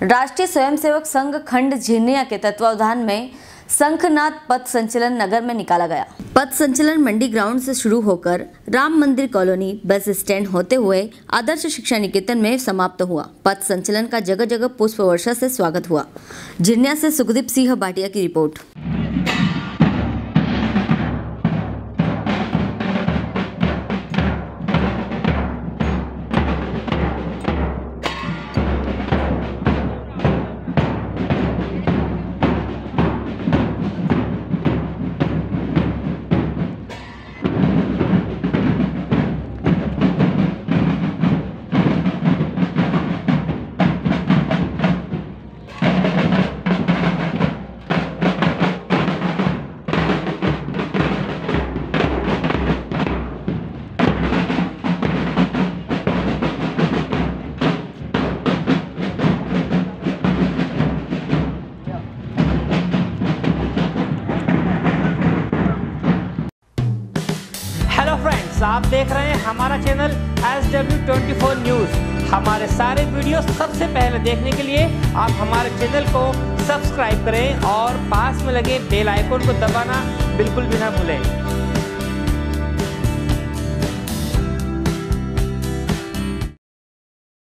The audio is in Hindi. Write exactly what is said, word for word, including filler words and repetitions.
राष्ट्रीय स्वयंसेवक संघ खंड झिरनिया के तत्वावधान में शंखनाद पथ संचलन नगर में निकाला गया। पथ संचलन मंडी ग्राउंड से शुरू होकर राम मंदिर कॉलोनी बस स्टैंड होते हुए आदर्श शिक्षा निकेतन में समाप्त हुआ। पथ संचलन का जगह जगह पुष्प वर्षा से स्वागत हुआ। झिरनिया से सुखदीप सिंह भाटिया की रिपोर्ट। हेलो फ्रेंड्स, आप देख रहे हैं हमारा channel S W twenty four news. हमारे सारे वीडियो सबसे पहले देखने के लिए आप हमारे चैनल को सब्सक्राइब करें और पास में लगे बेल आइकन को दबाना बिल्कुल भी ना भूलें।